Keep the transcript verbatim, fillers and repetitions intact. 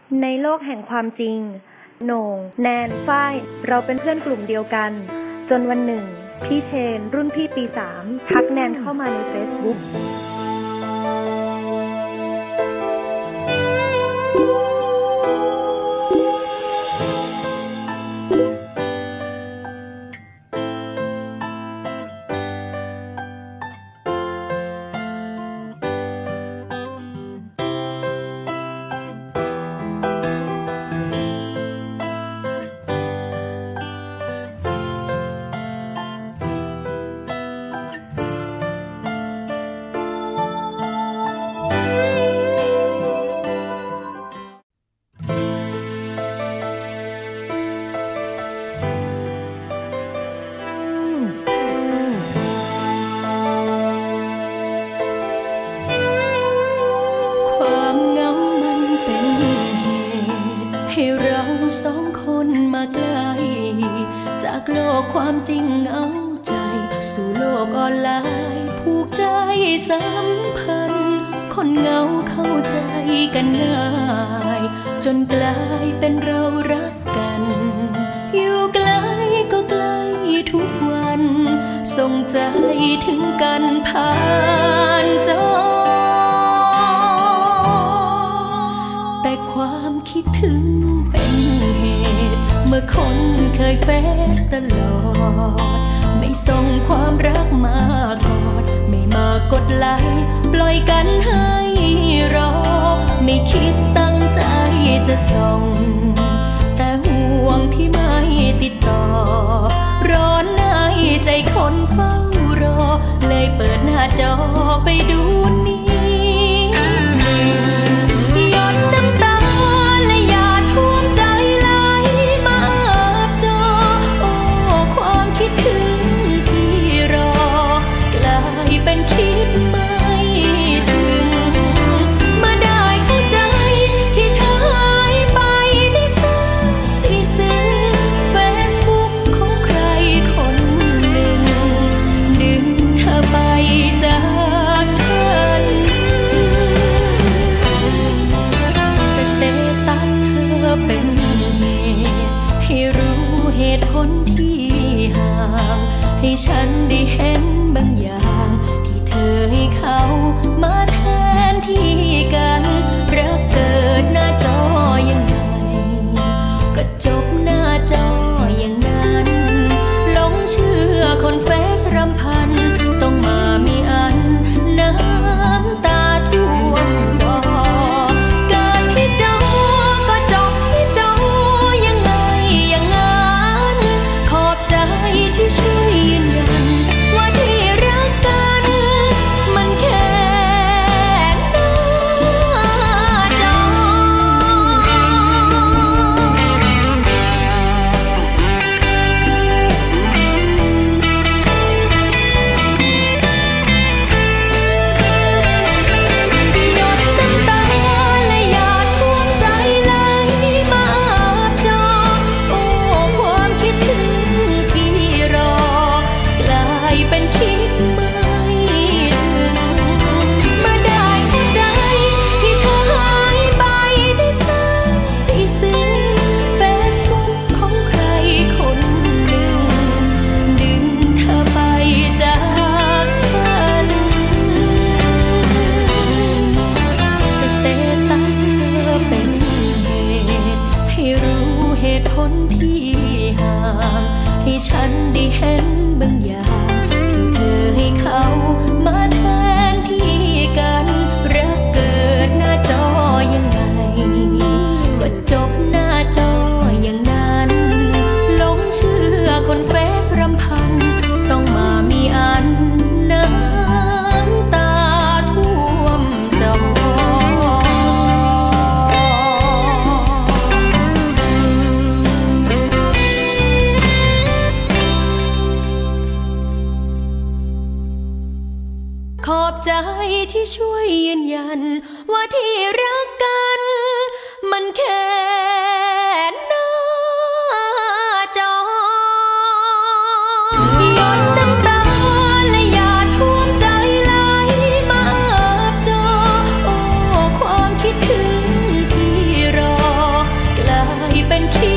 ในโลกแห่งความจริงโหน่งแนนฝ้ายเราเป็นเพื่อนกลุ่มเดียวกันจนวันหนึ่งพี่เชนรุ่นพี่ปีสามทักแนนเข้ามาใน Facebook สองคนมาไกลจากโลกความจริงเอาใจสู่โลกออนไลน์ผูกใจสัมพันธ์คนเหงาเข้าใจกันง่ายจนกลายเป็นเรารักกันอยู่ไกลก็ใกล้ทุกวันส่งใจถึงกันผ่านจอแต่ความคิดถึงเมื่อคนเคยเฟซตลอดไม่ส่งความรักมากอดไม่มากดไลค์ปล่อยกันให้รอไม่คิดตั้งใจจะส่งแต่ห่วงที่ไม่ติดต่อร้อนในใจคนเฝ้ารอเลยเปิดหน้าจอไปดูนี้หยดน้ำตาและหยาดท่วมใจเป็นคิดไม่ถึงเมื่อได้เข้าใจที่เธอหายไปได้สักที่ซึ้ง Facebook ของใครคนหนึ่งดึงเธอไปจากฉันสเตตัสเธอเป็นเหตุให้รู้เหตุผลที่ห่างให้ฉันได้เห็นบางอย่างให้เขามาแทนที่กันรักเกิดหน้าจอยังไงก็จบหน้าจออย่างนั้นหลงเชื่อคนเฟซรำพันต้องมามีอันน้ำตาท่วมจอเกิดที่จอก็จบที่จอยังไงอย่างนั้นขอบใจที่ช่วยยืนยันว่าที่รักกันมันแค่หน้าจอหยดน้ำตาและหยาดท่วมใจไหลมาอาบจอโอ้ความคิดถึงที่รอกลายเป็นคิดไม่ให้ฉันได้เห็นบางอย่างที่เธอให้เขามาแทนที่กันรักเกิดหน้าจอยังไงก็จบหน้าจออย่างนั้นหลงเชื่อคนเฟซรำพันต้องมามีอันน้ำตาท่วมจอขอบใจที่ช่วยยืนยันว่าที่รักกันมันแค่หน้าจอหยดน้ำตาและหยาดท่วมใจไหลมาอาบจอโอ้ความคิดถึงที่รอคิ